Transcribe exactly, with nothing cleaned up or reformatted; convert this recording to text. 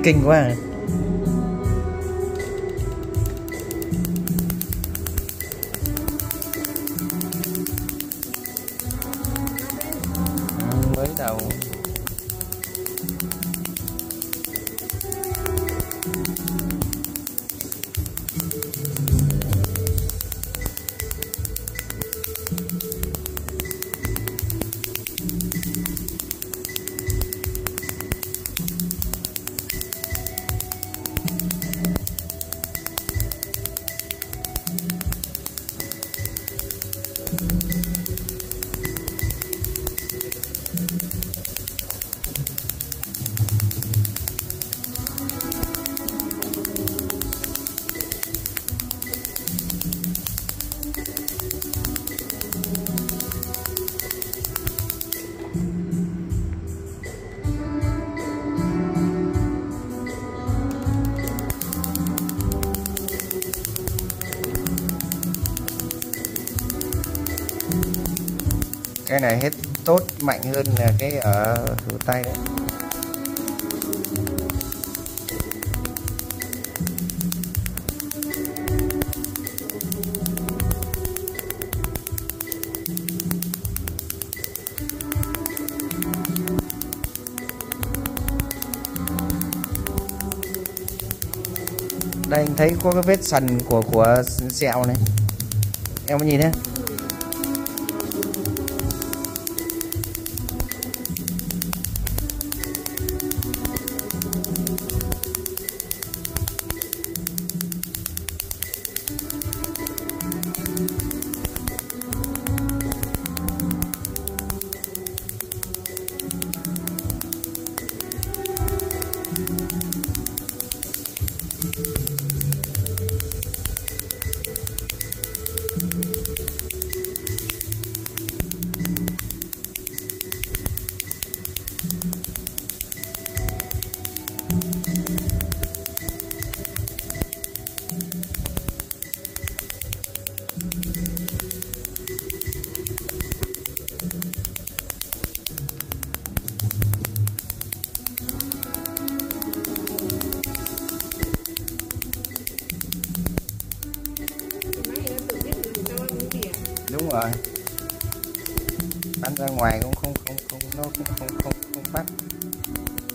kinh quá. Mới đầu cái này hết tốt mạnh hơn là cái ở thủ tay đấy. Đây anh thấy có cái vết sần của của sẹo này, em có nhìn thấy. Đúng rồi, bắn ra ngoài cũng không không không nó cũng không không không bắt.